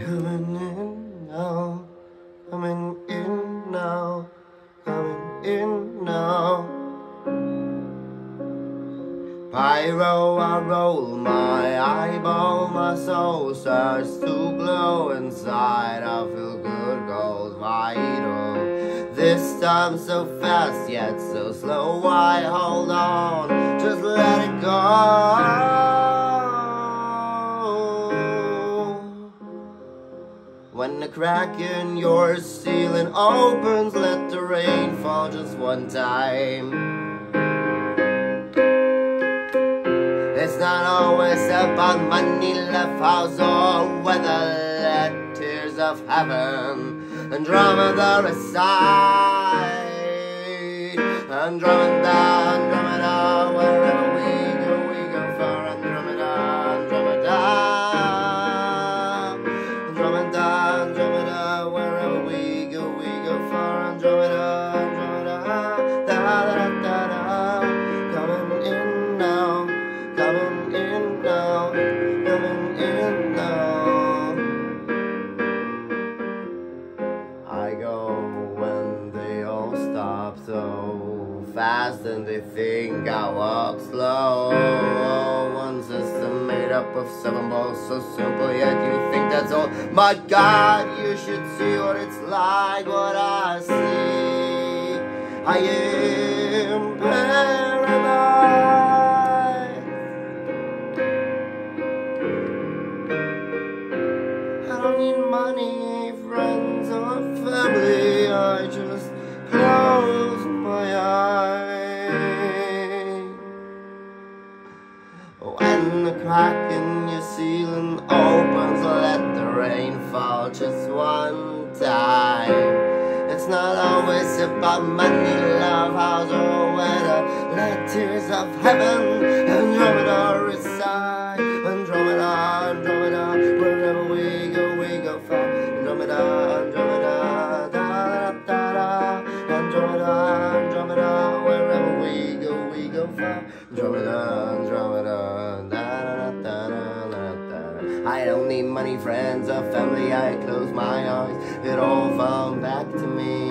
Coming in now, coming in now, coming in now. Pyro, I roll my eyeball, my soul starts to glow inside. I feel good, goes vital. This time so fast, yet so slow. Why hold on? Just let it go. When the crack in your ceiling opens, let the rain fall just one time. It's not always about money, love, house, or weather. Let tears of heaven Andromeda reside. Andromeda, Andromeda, wherever we go for Andromeda, Andromeda. Andromeda, Andromeda, wherever we go for Andromeda, Andromeda. Da da da da da. Coming in now, coming in now, coming in now. I go when they all stop so fast and they think I walk slow. One system made up of 7 balls, so simple yet you think that's all. My God, you should see what it's like, what I see. I am paradise. I don't need money, friends or family. I just close my eyes. When the crack in your ceiling opens, let the rain fall just one time. It's not always about money, love, house, or weather. Let tears of heaven Andromeda reside. Andromeda, Andromeda, wherever we go for Andromeda, Andromeda, da da da. Andromeda, Andromeda, wherever we go for Andromeda, Andromeda, da da da da. I don't need money, friends, or family. I close my eyes, it all found back to me.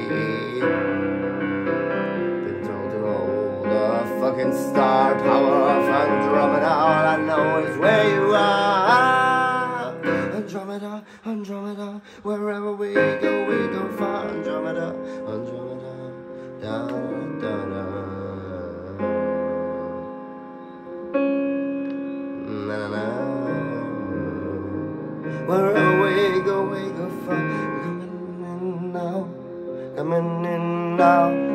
Been told to hold the fucking star power of Andromeda. All I know is where you are. Andromeda, Andromeda, wherever we go for Andromeda, Andromeda, da da da. Na na na. Wherever we go for. Coming in now, coming in now.